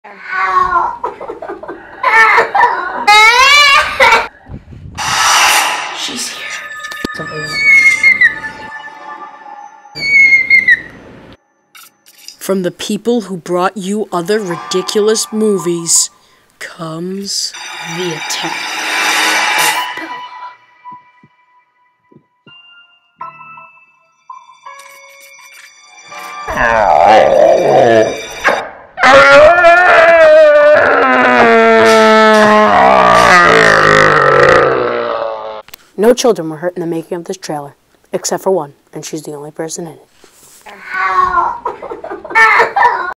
She's here. From the people who brought you other ridiculous movies comes the attack. No children were hurt in the making of this trailer, except for one, and she's the only person in it.